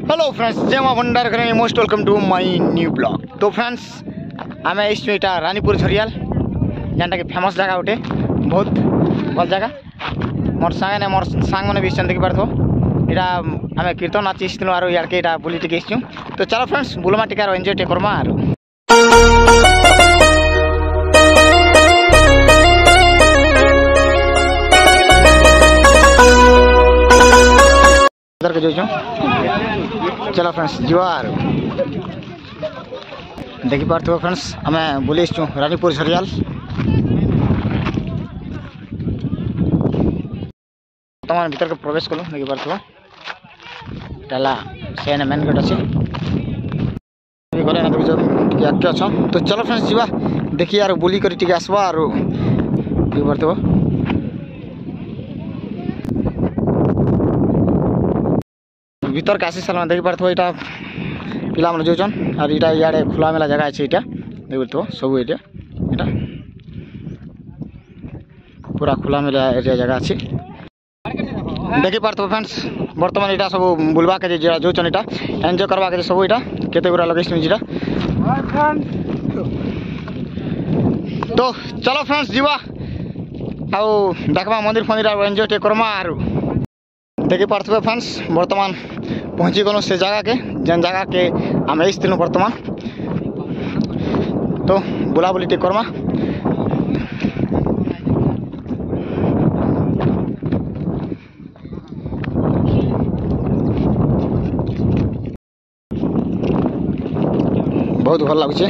Hello friends, जय मां भंडार करें। Most welcome to my new blog. तो फ्रेंड्स आम इटा रानीपुर झरियाल जेनटा कि फेमस जगह गोटे बहुत भल जगह। मोर सांगे मोर सांग मैंने भी देखी पार्थ यहाँ आम कीर्तन नाचिलु और इड़के यहाँ बुली टिके। तो चलो फ्रेंड्स बुलमा टिका एंजय टे करमा। चलो फ्रेंड्स जुआर देखी पार्थ फ्रेंड्स आम बुली रानीपुर झरियाल। बर्तमान भीतर के प्रवेश कलु देखी पार्थ से मेन गेट अच्छे गले देखिए आगे अच्छा। तो चलो फ्रेंड्स जीवा देखिए यार बुली कर आसवा और देखी पार्थ भीतर के आसी साल देखी पार्थ यहाँ पिला मैंने जोचन और यहाँ इे खुला मेला जगह अच्छे यहाँ देखी पार्थ सब ये पूरा खुला मेला एरिया जगह अच्छे देखी पार्थ फ्रेंड्स। बर्तमान यहाँ सब बुलवा के जोचन यहाँ एंजय करवा के सब यहाँ केते गुरा लगे जीरा। तो चलो फ्रेंड्स जीवा आउ देखा मंदिर फंदिर एंजय टे करमा। देखी पार्थ फ्रेंड्स बर्तमान पहुँची गलु से जगह के जेन जगह के आम आसलु बर्तमान। तो बुलाबुली टे करमा। बहुत भल लगुचे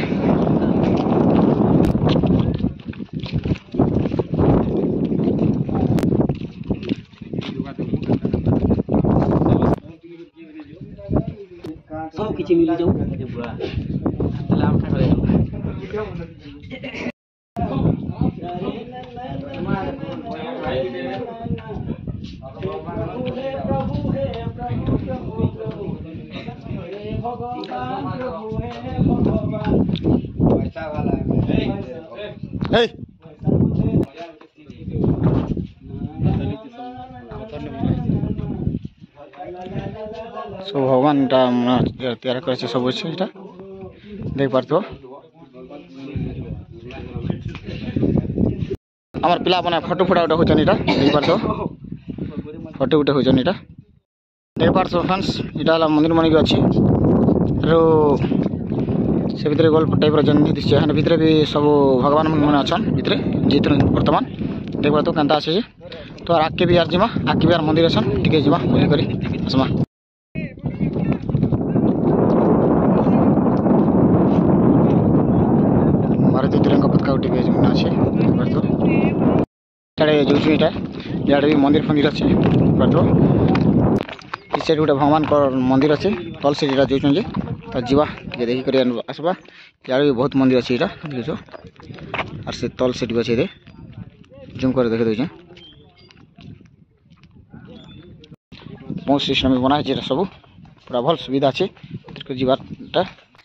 सब किसी मिली जाऊ सब भगवान तैयार कर सब अच्छे यहाँ देख पार्थ आम पिला बना फटो फटा गोटे होचन यहाँ देख पार्थ फटो गोटे होचन यहाँ देख पार्थ फ्रेंड्स यहाँ मंदिर मन भी अच्छी से भितर गोल टाइप रही भितर भी सब भगवान मन अच्छन भितर जीत बर्तमान देख पार्थ केन्ता अच्छे। तो आगे भी यार जीमा आगे भी यार मंदिर अच्छन टिके जीमा बुली करी आसमा। भारतीय तिरंगा पताका गोटे अच्छे इे जो यहाँ भी मंदिर फंदिर अच्छे पार्थ साइड गोटे भगवान मंदिर अच्छे तल से जो तो जीवा देखी कर आसवा। यार भी बहुत मंदिर अच्छे यहाँ देख और से तल से अच्छे जूम कर देखे दे बहुत सिस्टम बना है सब पूरा भल सुविधा अच्छे जीवाटा।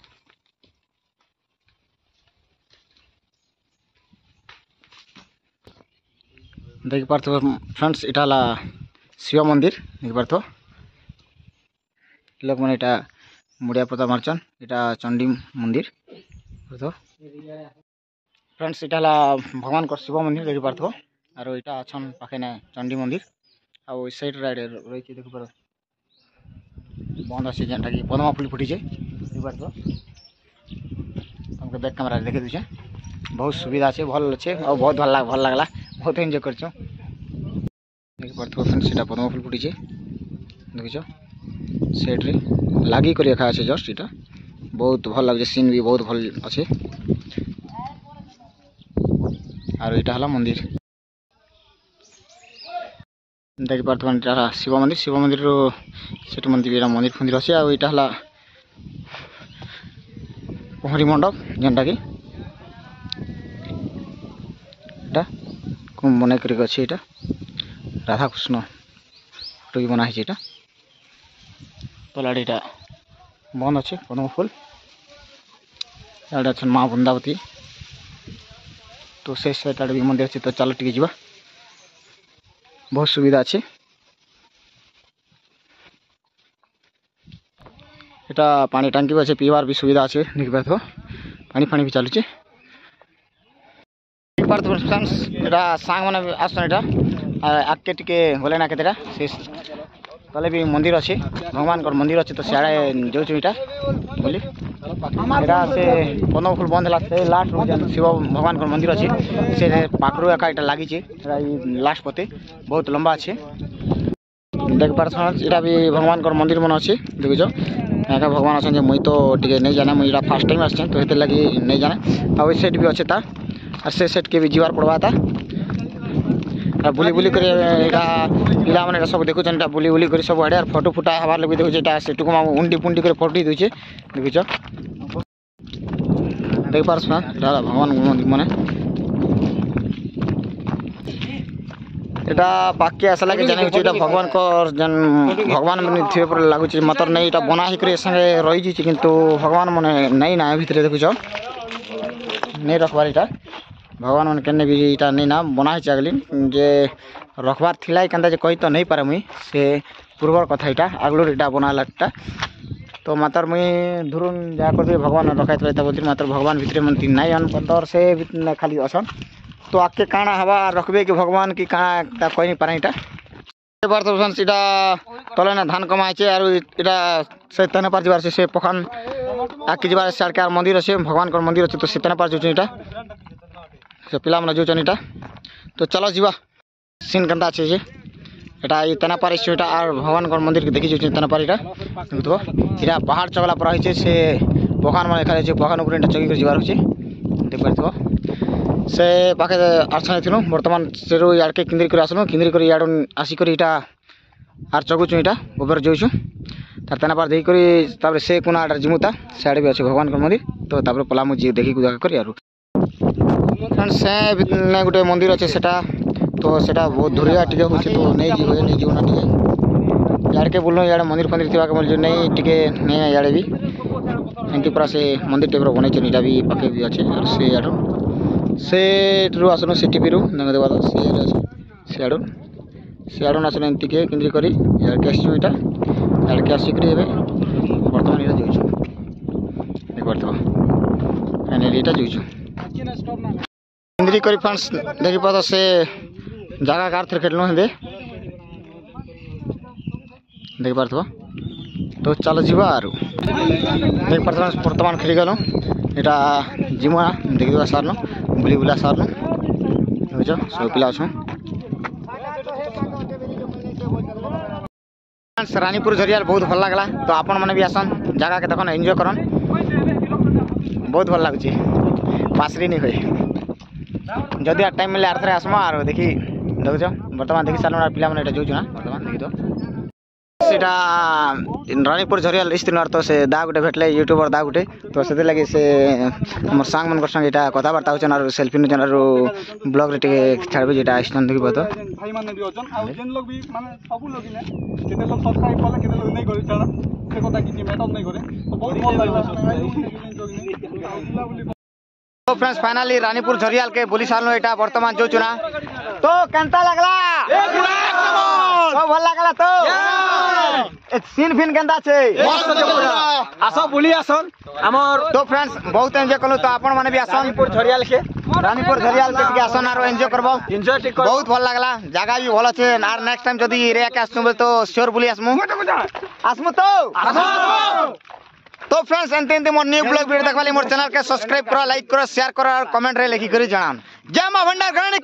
देखी पार्थ फ्रेंड्स यहाँ शिव मंदिर देखी पार्थ लोक मैंने यहाँ मुड़िया पता मार्चन यहाँ चंडी मंदिर फ्रेंड्स यहाँ भगवान को शिव मंदिर देखी पार्थ और यहाँ अच्छा पाखे ना चंडी मंदिर आउ साइड रही देखी पार्थ बंद अच्छे जेनटा कि पद्मा फुल फुटीचे देखी पार्थ तुमको बैक कैमरा देखे दूचे बहुत सुविधा अच्छे भल अच्छे और बहुत भल लगला बहुत एंजय कर देखी पार्थ फ्रेंड्स यहाँ पद्मा फुल फुटीचे देख साइड्रे लगी कर रखा अच्छे जस्ट यहाँ बहुत भल लगे सीन भी बहुत भल अच्छे और यहाँ है मंदिर देखी पार्थ यहाँ शिव मंदिर से मंदिर मंदिर फंदिर अच्छे और यहाँ है पहरी मंडप जेनटा कि बना कर अच्छे यहाँ राधा कृष्ण फोटो भी बनाई यहाँ तलाड़ी बंद अच्छे पद्म फुल अच्छा माँ वृंदावती। तो से साइड भी मंदिर अच्छे। तो चलो टिके जीवा बहुत सुविधा अच्छे। এটা পানি টাঙ্কি আছে, পিবার भी सुविधा আছে। देख पारथो पानी फानी भी चालुचे। देख पारथो फ्रेंड्स এটা सांग माने आसन এটা आके टिके होले ना केतेरा से तले भी मंदिर अच्छे, भगवान को मंदिर अच्छे तो सियाड़े जो इटा बोली एटा से 15 फुल बंद लागते लास्ट शिव भगवान को मंदिर अच्छे से पाखरु एका इटा लागी छे लास्ट पते बहुत लंबा अच्छे। देख पार इटा भी भगवान को मंदिर मन अच्छे देखिज एका भगवान अच्छे मुई तो टिके नहीं जाना मुई फास्ट टाइम आसे तो ये लगी नहीं जाना आ सेट भी अच्छे तार और से सेट के भी जीवार पड़वा था बुली बुली कर पिला मैंने सब देखुन बुली बुली कर सब आड़े फोटो फुटा हबार लगे देखुचे से टुकुमा उंडी पुंडी कर फोटो दूचे देखुच देख पार भगवान मंदिर मैंने यहाँ पाके आसला के जाने भगवान को जन भगवान मैंने थे लगुच मतलब नहीं इटा बना ही संगे रही किंतु भगवान मैंने नहीं ना भितर देखुच नहीं रखबार इटा भगवान मन के भी इटा नहीं ना बना ही अगली जे रखबार थिला केनता जे कही तो नहीं पारे मुई से पूर्वर कथा इटा आगलूर इटा बनालाटा तो मातर मुई धुरुन जा कर भगवान रखाई बोलती मात्र भगवान भितर मन नहीं अन पतर से खाली असन तो आके काଣା हवा रखबे कि भगवान की काଣା कही नहीं पारे इटा बार तो इटा तले ना धान कमाइछे और इटा से तने पार जबार से पखान आके जबार से आर मंदिर अच्छे भगवान को मंदिर अच्छे तो से तने पार जो इटा से पिला मन जो इटा तो चलो जीवा सीन केनता अच्छे जे এটা এই তেনাপার এটা আর ভগবান মন্দির দেখি যাচ্ছি তেনাপার এটা দেখো এটা পাহাড় চগলা পড়া হয়েছে সে পখান মানে এখানে যে পখান উপরে এটা চগি করে যাবার হচ্ছে দেখতে পারছো সে পাখে আরছানে ছিল বর্তমান সেরু ইয়ারকে কিন্দ্রি করে আসলো কিন্দ্রি করে ইয়াড় আসি করে এটা আর চগুছু এটা গোবর যাইছু তার তেনাপার দেখি করে তারপরে সে কোনা আড় জিমুতা সিয়াড়ে भी আছে ভগবান মন্দির তো তারপরে পলামু জি দেখি গুদা করি আর फ्रेंड्स से गोटे मंदिर अच्छे सेटा तो सेटा बहुत धुरिया टिके होचे तो नहीं जीव नहीं जीवना टिके यार के बोलनो यार मंदिर फंदिर थिबा के बोल जो नहीं टिके नहीं यार भी एंटी पूरा से मंदिर टेबर बने छ नीटा भी पके भी अच्छे और से यार से रु आसनो सिटी बिरु नंग देवा से सियाडो आसनो एंटी के केंद्री करी यार के आसी इटा यार के आसी करी एबे वर्तमान इटा जोइछु देख परतो फाइनली इटा जोइछु केंद्री करी फ्रेंड्स देखि पातो से जगह कार थर खेलनो हेदे देख पारथो तो चलो जीवा आरो देख पारथो वर्तमान खेली गलो एटा जिमा देखि देबा सारनो बुली बुला सारनो बुझो सब पिला छ फ्रेंड्स रानीपुर झरियाल बहुत भल लागला तो आपन माने भी आसन जगह के देखन एन्जॉय करन बहुत भल लागुची पासरी नहीं होय जदि आ टाइम मिले आरथरे आसमा आरो देखि देखुछ वर्तमान देखि सारनो पिला माने एटा जोजु ना वर्तमान देखि तो सेटा रानीपुर झरियाल स्थित तो से दा गुटे भेटले यूट्यूबर दा गुटे तो से लगे से हमर सांग मन संग एटा कथा बार्ता होचन और सेल्फी न जन और ब्लॉग रे टिके छाड़बे जेटा स्टैंड देखि पतो भाई माने भी होचन आ जेन लोग भी माने सब लोग ने केते लोग सब्सक्राइब करले केते लोग नहीं करे चला से कथा कि मैटर नहीं करे तो बहुत भल लागला तो फ्रेंड्स फाइनली रानीपुर झरियाल के बोली सारनो एटा वर्तमान जो चुना तो केनता लागला तो भल लागला तो सीन फिन केनता छे मस्त पूरा आसो बोली आसन हमर तो फ्रेंड्स बहुत एंजॉय करलो तो आपण माने भी आसन रानीपुर झरियाल के आसन आरो एंजॉय करबो एंजॉय ठीक बहुत भल लागला जगह भी भल छे आर नेक्स्ट टाइम जदी एरिया के आसनु तो श्योर बोली आसमु तो तो फ्रेंड्स एंते मोर न्यू ब्लॉग वीडियो देखवाली मोर चैनल के सब्सक्राइब करो लाइक करो शेयर करो और कमेंट रे लिखि करी जणान जय मां भंडार